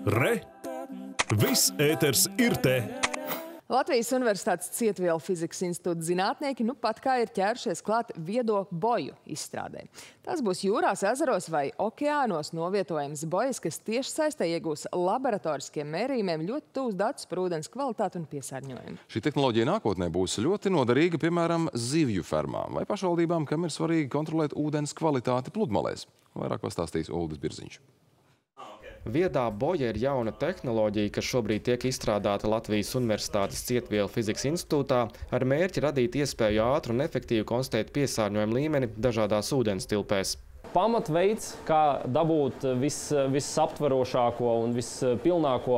Re! Viss ēters ir te! Latvijas Universitātes Cietvielu fizikas institūta zinātnieki nu pat kā ir ķērušies klāt viedo boju izstrādē. Tas būs jūrās, ezeros vai okeānos novietojams bojas, kas tieši saistē iegūs laboratoriskiem mērījumiem ļoti tuvus datus par ūdens kvalitāti un piesārņojumu. Šī tehnoloģija nākotnē būs ļoti noderīga, piemēram, zivju fermām vai pašvaldībām, kam ir svarīgi kontrolēt ūdens kvalitāti pludmalēs. Vairāk pastāstīs Uldis Birziņš. Viedā boja ir jauna tehnoloģija, kas šobrīd tiek izstrādāta Latvijas Universitātes Cietvielu fizikas institūtā ar mērķi radīt iespēju ātri un efektīvi konstatēt piesārņojumu līmeni dažādās ūdens tilpēs. Pamatveids, kā dabūt visaptverošāko un vispilnāko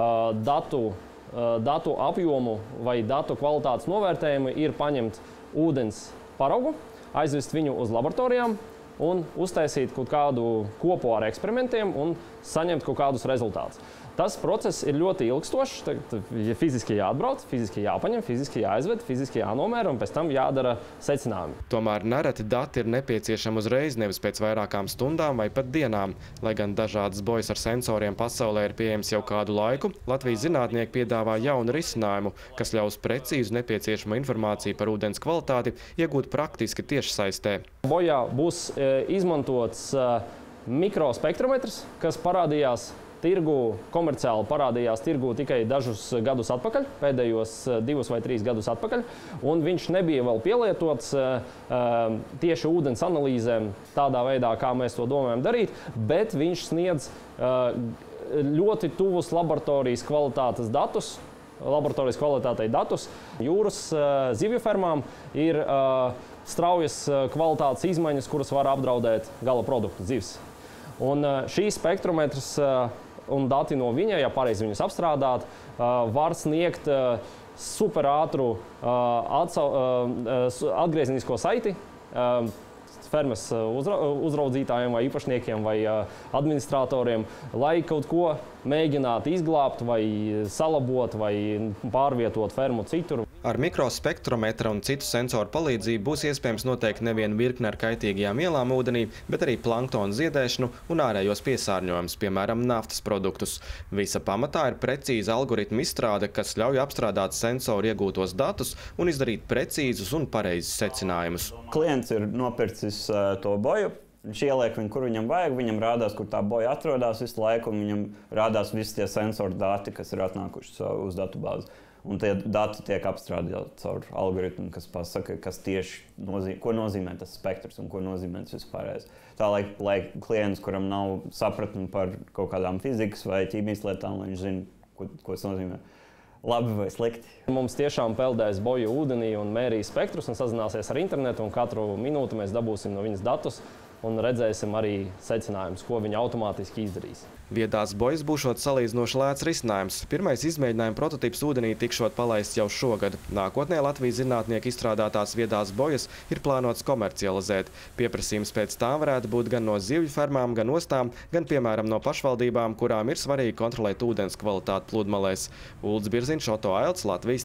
datu apjomu vai datu kvalitātes novērtējumu, ir paņemt ūdens paraugu, aizvest viņu uz laboratorijām un uztaisīt kaut kādu kopu ar eksperimentiem un saņemt kaut kādus rezultātus. Tas process ir ļoti ilgstošs. Ja fiziski jāatbrauc, fiziski jāpaņem, fiziski jāizved, fiziski jānomēra un pēc tam jādara secinājumi. Tomēr nereti dati ir nepieciešami uzreiz, nevis pēc vairākām stundām vai pat dienām. Lai gan dažādas bojas ar sensoriem pasaulē ir pieejams jau kādu laiku, Latvijas zinātnieki piedāvā jaunu risinājumu, kas ļaus precīzu nepieciešamo informāciju par ūdens kvalitāti iegūt praktiski tiešsaistē. Bojā būs izmantots mikrospektrometrs, kas parādījās komerciāli parādījās tirgū tikai dažus gadus atpakaļ, pēdējos 2 vai 3 gadus atpakaļ, un viņš nebija vēl pielietots tieši ūdens analīzēm tādā veidā, kā mēs to domājam darīt, bet viņš sniedz ļoti tuvus laboratorijas kvalitātes datus, Jūras zivju fermām ir straujas kvalitātes izmaiņas, kuras var apdraudēt gala produktu zivs. Un šīs spektrometrs un dati no viņa, ja pareizi viņus apstrādāt, var sniegt superātru atgriezenisko saiti fermas uzraudzītājiem vai īpašniekiem vai administratoriem, lai kaut ko mēģinātu izglābt vai salabot vai pārvietot fermu citur. Ar mikrospektrometra un citu sensoru palīdzību būs iespējams noteikt nevienu virkni ar kaitīgajām vielām ūdenī, bet arī planktona ziedēšanu un ārējos piesārņojumus, piemēram, naftas produktus. Visa pamatā ir precīza algoritma izstrāde, kas ļauj apstrādāt sensoru iegūtos datus un izdarīt precīzus un pareizus secinājumus. Klients ir nopircis to boju. Viņš ieliek viņu, kur viņam vajag, viņam rādās, kur tā boja atrodas visu laiku, un viņam rādās visi tie sensoru dati, kas ir atnākuši uz datubāzi. Un tie dati tiek apstrādāti caur algoritmu, kas pasaka, kas tieši ko nozīmē tas spektrs un ko nozīmē tas vispārējais. Tā, lai klients, kuram nav sapratni par kaut kādām fizikas vai ķīmijas lietām, lai viņš zina, ko tas nozīmē. Labi vai slikti. Mums tiešām peldēs boju ūdenī un mērīs spektrus un sazināsies ar internetu, un katru minūti mēs dabūsim no viņas datus un redzēsim arī secinājumus, ko viņi automātiski izdarīs. Viedās bojas būšot salīdzinoši lēts risinājums. Pirmais izmēģinājuma prototips ūdenī tikšot palaists jau šogad. Nākotnē Latvijas zinātnieki izstrādātās viedās bojas ir plānots komercializēt. Pieprasījums pēc tām varētu būt gan no zivju fermām, gan ostām, gan, piemēram, no pašvaldībām, kurām ir svarīgi kontrolēt ūdens kvalitāti pludmalēs. Uldis Birziņš, Oto Ailts, Latvijas